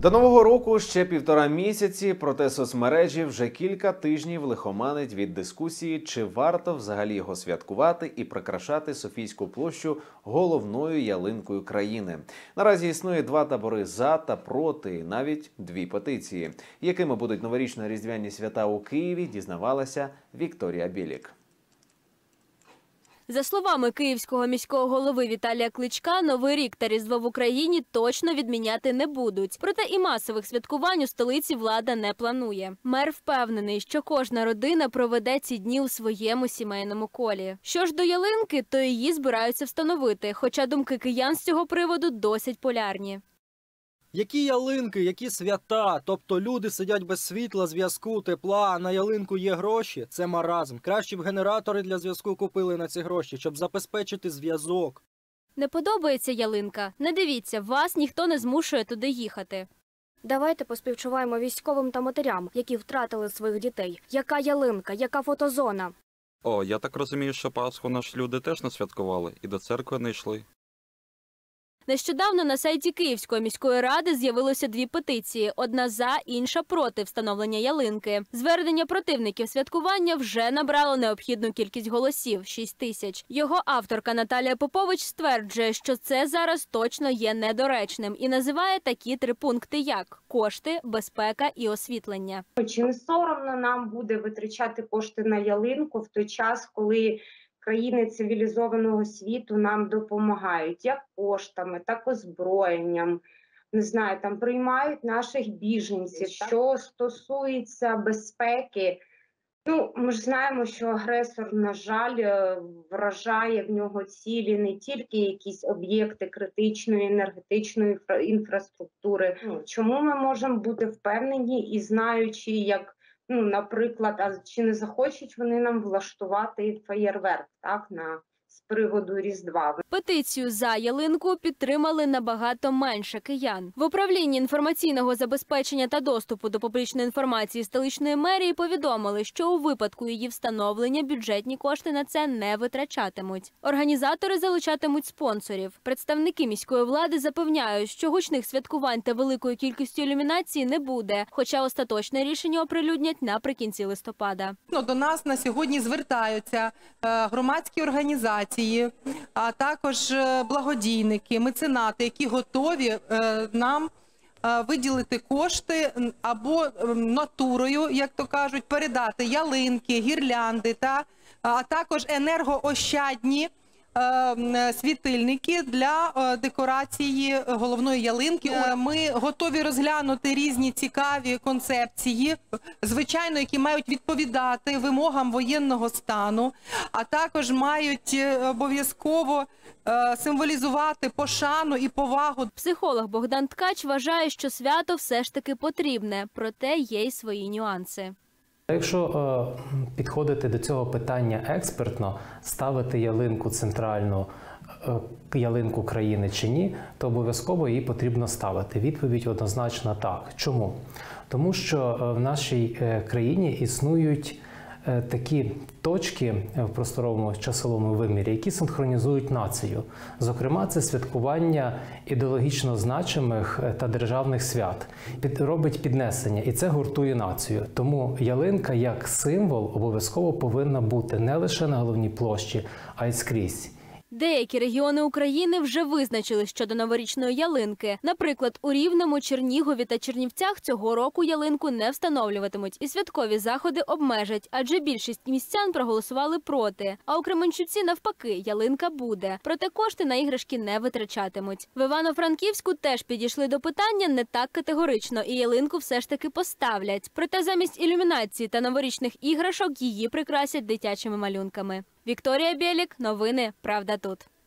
До Нового року ще 1,5 місяці, проте соцмережі вже кілька тижнів лихоманить від дискусії, чи варто взагалі його святкувати і прикрашати Софійську площу головною ялинкою країни. Наразі існує 2 табори за та проти, і навіть 2 петиції. Якими будуть новорічно-різдвяні свята у Києві, дізнавалася Вікторія Білік. За словами київського міського голови Віталія Кличка, Новий рік та Різдво в Україні точно відміняти не будуть. Проте і масових святкувань у столиці влада не планує. Мер впевнений, що кожна родина проведе ці дні у своєму сімейному колі. Що ж до ялинки, то її збираються встановити, хоча думки киян з цього приводу досить полярні. Які ялинки, які свята? Тобто люди сидять без світла, зв'язку, тепла, а на ялинку є гроші? Це маразм. Краще б генератори для зв'язку купили на ці гроші, щоб забезпечити зв'язок. Не подобається ялинка? Не дивіться, вас ніхто не змушує туди їхати. Давайте поспівчуваємо військовим та матерям, які втратили своїх дітей. Яка ялинка, яка фотозона? О, я так розумію, що Пасху наші люди теж не святкували і до церкви не йшли. Нещодавно на сайті Київської міської ради з'явилося 2 петиції. Одна за, інша проти встановлення ялинки. Звернення противників святкування вже набрало необхідну кількість голосів – 6 тисяч. Його авторка Наталія Попович стверджує, що це зараз точно є недоречним і називає такі 3 пункти як – кошти, безпека і освітлення. Чи не соромно нам буде витрачати кошти на ялинку в той час, коли країни цивілізованого світу нам допомагають як коштами, так озброєнням, не знаю, там приймають наших біженців. Що стосується безпеки, ми ж знаємо, що агресор, на жаль, вражає в нього цілі не тільки якісь об'єкти критичної енергетичної інфраструктури. Чому ми можемо бути впевнені і знаючи, як наприклад, а чи не захочуть вони нам влаштувати феєрверк, так, з приводу Різдва. Петицію за ялинку підтримали набагато менше киян. В управлінні інформаційного забезпечення та доступу до публічної інформації столичної мерії повідомили, що у випадку її встановлення бюджетні кошти на це не витрачатимуть. Організатори залучатимуть спонсорів. Представники міської влади запевняють, що гучних святкувань та великої кількості ілюмінації не буде, хоча остаточне рішення оприлюднять наприкінці листопада. До нас на сьогодні звертаються громадські організації, а також благодійники, меценати, які готові нам виділити кошти або натурою, як то кажуть, передати ялинки, гірлянди, а також енергоощадні світильники для декорації головної ялинки. Ми готові розглянути різні цікаві концепції, звичайно, які мають відповідати вимогам воєнного стану, а також мають обов'язково символізувати пошану і повагу. Психолог Богдан Ткач вважає, що свято все ж таки потрібне, проте є й свої нюанси. Якщо підходити до цього питання експертно, ставити ялинку центральну, ялинку країни чи ні, то обов'язково її потрібно ставити. Відповідь однозначно так. Чому? Тому що в нашій країні існують такі точки в просторовому часовому вимірі, які синхронізують націю. Зокрема, це святкування ідеологічно значимих та державних свят. Робить піднесення, і це гуртує націю. Тому ялинка як символ обов'язково повинна бути не лише на головній площі, а й скрізь. Деякі регіони України вже визначили щодо новорічної ялинки. Наприклад, у Рівному, Чернігові та Чернівцях цього року ялинку не встановлюватимуть і святкові заходи обмежать, адже більшість містян проголосували проти. А у Кременчуці навпаки, ялинка буде. Проте кошти на іграшки не витрачатимуть. В Івано-Франківську теж підійшли до питання не так категорично і ялинку все ж таки поставлять. Проте замість ілюмінації та новорічних іграшок її прикрасять дитячими малюнками. Вікторія Білік, новини «Правда тут».